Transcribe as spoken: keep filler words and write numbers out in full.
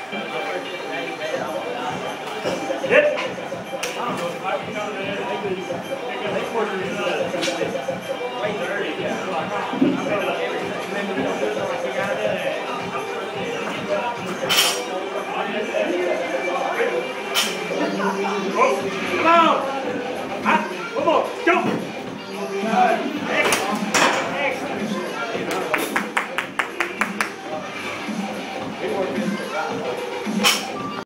Hit. I don't know if I can count it. I think it's